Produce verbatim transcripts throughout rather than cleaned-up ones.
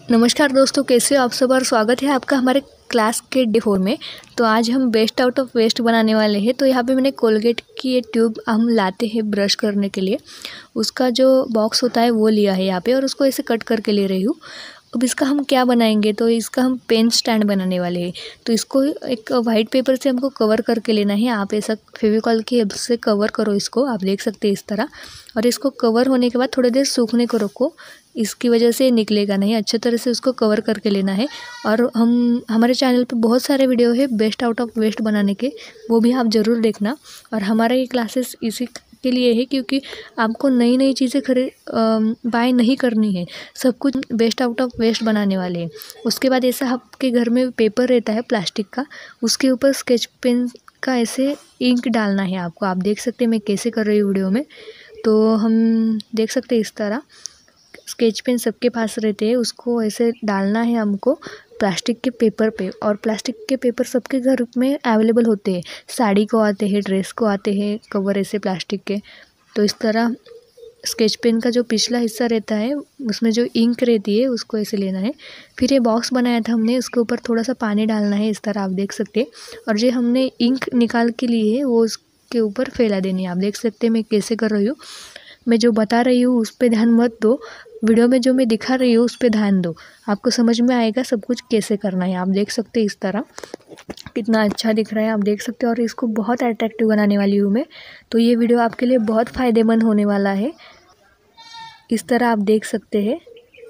नमस्कार दोस्तों, कैसे हो आप सब और स्वागत है आपका हमारे क्लास के डे फोर में। तो आज हम बेस्ट आउट ऑफ वेस्ट बनाने वाले हैं। तो यहाँ पे मैंने कोलगेट की ये ट्यूब हम लाते हैं ब्रश करने के लिए, उसका जो बॉक्स होता है वो लिया है यहाँ पे और उसको ऐसे कट करके ले रही हूँ। अब इसका हम क्या बनाएंगे, तो इसका हम पेन स्टैंड बनाने वाले हैं। तो इसको एक वाइट पेपर से हमको कवर करके लेना है। आप ऐसा फेविकॉल की हेल्प से कवर करो इसको, आप देख सकते हैं इस तरह। और इसको कवर होने के बाद थोड़ी देर सूखने को रखो, इसकी वजह से निकलेगा नहीं। अच्छे तरह से उसको कवर करके लेना है। और हम हमारे चैनल पे बहुत सारे वीडियो है बेस्ट आउट ऑफ वेस्ट बनाने के, वो भी आप ज़रूर देखना। और हमारा ये क्लासेस इसी के लिए है क्योंकि आपको नई नई चीज़ें खरीद बाय नहीं करनी है, सब कुछ बेस्ट आउट ऑफ वेस्ट बनाने वाले हैं। उसके बाद ऐसा आपके घर में पेपर रहता है प्लास्टिक का, उसके ऊपर स्केच पेन का ऐसे इंक डालना है आपको। आप देख सकते हैं मैं कैसे कर रही हूँ वीडियो में। तो हम देख सकते हैं इस तरह स्केच पेन सबके पास रहते हैं, उसको ऐसे डालना है हमको प्लास्टिक के पेपर पे। और प्लास्टिक के पेपर सबके घर में अवेलेबल होते हैं, साड़ी को आते हैं, ड्रेस को आते हैं कवर ऐसे प्लास्टिक के। तो इस तरह स्केच पेन का जो पिछला हिस्सा रहता है उसमें जो इंक रहती है उसको ऐसे लेना है। फिर ये बॉक्स बनाया था हमने, उसके ऊपर थोड़ा सा पानी डालना है इस तरह, आप देख सकते हैं। और जो हमने इंक निकाल के लिए है वो उसके ऊपर फैला देनी है। आप देख सकते हैं मैं कैसे कर रही हूँ। मैं जो बता रही हूँ उस पर ध्यान मत दो, वीडियो में जो मैं दिखा रही हूँ उस पर ध्यान दो, आपको समझ में आएगा सब कुछ कैसे करना है। आप देख सकते हैं इस तरह कितना अच्छा दिख रहा है, आप देख सकते हैं। और इसको बहुत अट्रैक्टिव बनाने वाली हूँ मैं, तो ये वीडियो आपके लिए बहुत फ़ायदेमंद होने वाला है। इस तरह आप देख सकते हैं,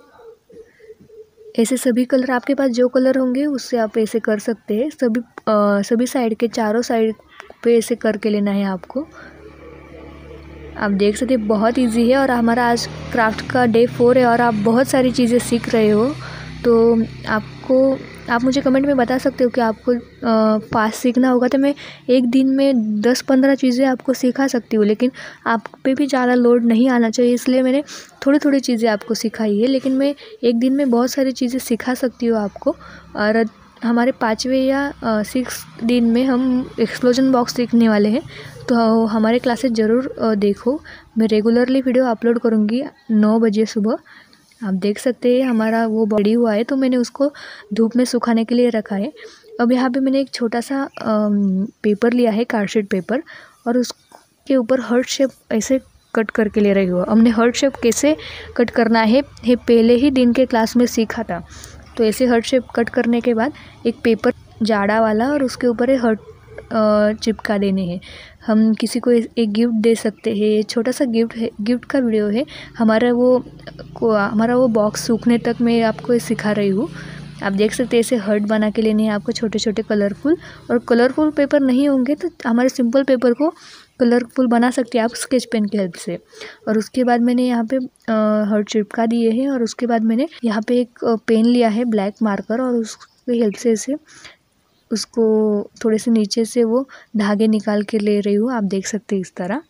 ऐसे सभी कलर आपके पास जो कलर होंगे उससे आप ऐसे कर सकते हैं। सभी आ, सभी साइड के चारों साइड पे ऐसे करके लेना है आपको। आप देख सकते हैं बहुत इजी है। और हमारा आज क्राफ्ट का डे फोर है और आप बहुत सारी चीज़ें सीख रहे हो। तो आपको आप मुझे कमेंट में बता सकते हो कि आपको फास्ट सीखना होगा तो मैं एक दिन में दस पंद्रह चीज़ें आपको सिखा सकती हूँ, लेकिन आप पे भी ज़्यादा लोड नहीं आना चाहिए, इसलिए मैंने थोड़ी थोड़ी चीज़ें आपको सिखाई है। लेकिन मैं एक दिन में बहुत सारी चीज़ें सिखा सकती हूँ आपको। और हमारे पाँचवें या सिक्स दिन में हम एक्सप्लोजन बॉक्स सीखने वाले हैं, तो हमारे क्लासेस ज़रूर देखो। मैं रेगुलरली वीडियो अपलोड करूँगी नौ बजे सुबह। आप देख सकते हैं हमारा वो बड़ी हुआ है तो मैंने उसको धूप में सुखाने के लिए रखा है। अब यहाँ पे मैंने एक छोटा सा पेपर लिया है, कार्डशीट पेपर, और उसके ऊपर हार्ट शेप ऐसे कट करके ले रही हूँ। हमने हार्ट शेप कैसे कट करना है ये पहले ही दिन के क्लास में सीखा था। तो ऐसे हार्ट शेप कट करने के बाद एक पेपर जाड़ा वाला और उसके ऊपर एक हार्ट चिपका देने हैं। हम किसी को एक गिफ्ट दे सकते हैं, छोटा सा गिफ्ट है, गिफ्ट का वीडियो है हमारा वो को हमारा वो बॉक्स सूखने तक मैं आपको सिखा रही हूँ। आप देख सकते हैं ऐसे हर्ट बना के लेने हैं आपको, छोटे छोटे कलरफुल। और कलरफुल पेपर नहीं होंगे तो हमारे सिंपल पेपर को कलरफुल बना सकते हैं आप स्केच पेन की हेल्प से। और उसके बाद मैंने यहाँ पे हर्ट चिपका दिए हैं और उसके बाद मैंने यहाँ पे एक पेन लिया है ब्लैक मार्कर, और उसकी हेल्प से इसे उसको थोड़े से नीचे से वो धागे निकाल के ले रही हूँ। आप देख सकते हैं इस तरह।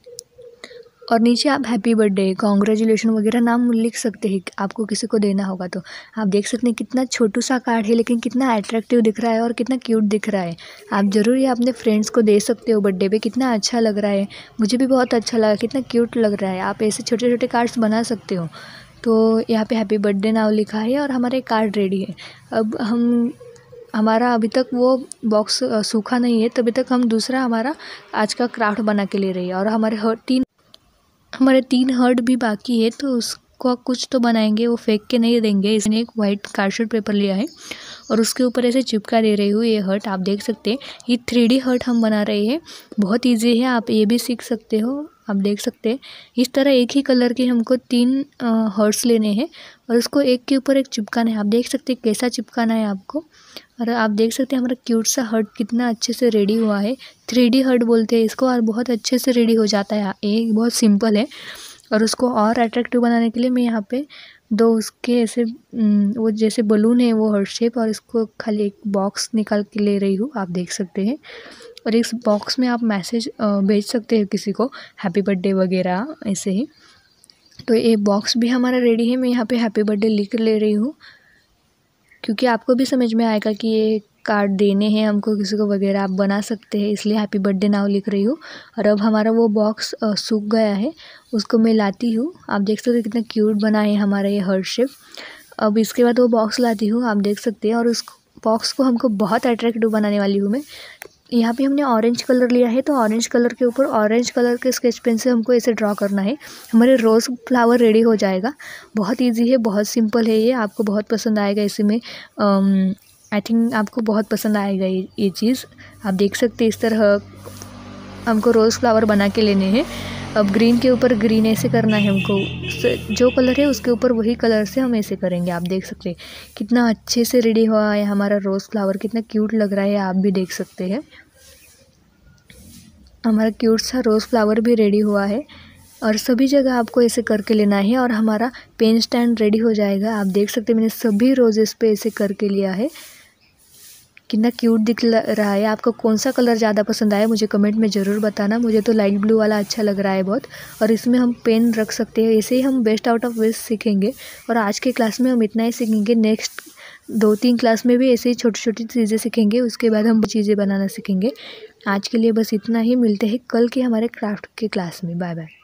और नीचे आप हैप्पी बर्थडे, कॉन्ग्रेचुलेशन वगैरह नाम लिख सकते हैं आपको किसी को देना होगा तो। आप देख सकते हैं कितना छोटू सा कार्ड है लेकिन कितना अट्रैक्टिव दिख रहा है और कितना क्यूट दिख रहा है। आप ज़रूर ये अपने फ्रेंड्स को दे सकते हो बर्थडे पे, कितना अच्छा लग रहा है। मुझे भी बहुत अच्छा लगा, कितना क्यूट लग रहा है। आप ऐसे छोटे छोटे कार्ड्स बना सकते हो। तो यहाँ पे हैप्पी बर्थडे नाम लिखा है और हमारे कार्ड रेडी है। अब हम हमारा अभी तक वो बॉक्स सूखा नहीं है, तभी तक हम दूसरा हमारा आज का क्राफ्ट बना के ले रही है। और हमारे हर्ट तीन हमारे तीन हर्ट भी बाकी है, तो उसको कुछ तो बनाएंगे, वो फेंक के नहीं देंगे। इसने एक वाइट कार्डशीट पेपर लिया है और उसके ऊपर ऐसे चिपका दे रही हूँ ये हर्ट। आप देख सकते हैं ये थ्री डी हर्ट हम बना रहे हैं, बहुत ईजी है, आप ये भी सीख सकते हो। आप देख सकते हैं इस तरह एक ही कलर के हमको तीन हर्ट्स लेने हैं और उसको एक के ऊपर एक चिपकाना है। आप देख सकते हैं कैसा चिपकाना है आपको। और आप देख सकते हैं हमारा क्यूट सा हर्ट कितना अच्छे से रेडी हुआ है। थ्री डी हर्ट बोलते हैं इसको, और बहुत अच्छे से रेडी हो जाता है। ये बहुत सिंपल है। और उसको और अट्रैक्टिव बनाने के लिए मैं यहाँ पे दो उसके ऐसे वो जैसे बलून है वो हर्ट शेप, और इसको खाली एक बॉक्स निकाल के ले रही हूँ। आप देख सकते हैं। और इस बॉक्स में आप मैसेज भेज सकते हैं किसी को, हैप्पी बर्थडे वगैरह ऐसे ही। तो ये बॉक्स भी हमारा रेडी है। मैं यहाँ पे हैप्पी बर्थडे लिख ले रही हूँ क्योंकि आपको भी समझ में आएगा कि ये कार्ड देने हैं हमको किसी को वगैरह, आप बना सकते हैं, इसलिए हैप्पी बर्थडे नाउ लिख रही हूँ। और अब हमारा वो बॉक्स सूख गया है, उसको मैं लाती हूँ। आप देख सकते हैं कितना क्यूट बना है हमारा ये हर्ट शेप। अब इसके बाद वो बॉक्स लाती हूँ, आप देख सकते हैं, और उस बॉक्स को हमको बहुत अट्रैक्टिव बनाने वाली हूँ मैं। यहाँ पे हमने ऑरेंज कलर लिया है, तो ऑरेंज कलर के ऊपर ऑरेंज कलर के स्केच पेन से हमको ऐसे ड्रॉ करना है। हमारे रोज़ फ्लावर रेडी हो जाएगा। बहुत इजी है, बहुत सिंपल है ये, आपको बहुत पसंद आएगा। इसी में आई थिंक आपको बहुत पसंद आएगा ये ये चीज़। आप देख सकते हैं इस तरह हमको रोज़ फ्लावर बना के लेने हैं। अब ग्रीन के ऊपर ग्रीन ऐसे करना है हमको, जो कलर है उसके ऊपर वही कलर से हम ऐसे करेंगे। आप देख सकते हैं कितना अच्छे से रेडी हुआ है हमारा रोज़ फ्लावर, कितना क्यूट लग रहा है, आप भी देख सकते हैं। हमारा क्यूट सा रोज़ फ्लावर भी रेडी हुआ है, और सभी जगह आपको ऐसे करके लेना है, और हमारा पेन स्टैंड रेडी हो जाएगा। आप देख सकते हैं मैंने सभी रोजेस पे ऐसे करके लिया है। कितना क्यूट दिख रहा है। आपको कौन सा कलर ज़्यादा पसंद आया मुझे कमेंट में ज़रूर बताना। मुझे तो लाइट ब्लू वाला अच्छा लग रहा है बहुत, और इसमें हम पेन रख सकते हैं। ऐसे ही हम बेस्ट आउट ऑफ वेस्ट सीखेंगे, और आज के क्लास में हम इतना ही सीखेंगे। नेक्स्ट दो तीन क्लास में भी ऐसे ही छोटी छोटी चीज़ें सीखेंगे, उसके बाद हम चीज़ें बनाना सीखेंगे। आज के लिए बस इतना ही, मिलते हैं कल के हमारे क्राफ्ट के क्लास में। Bye bye.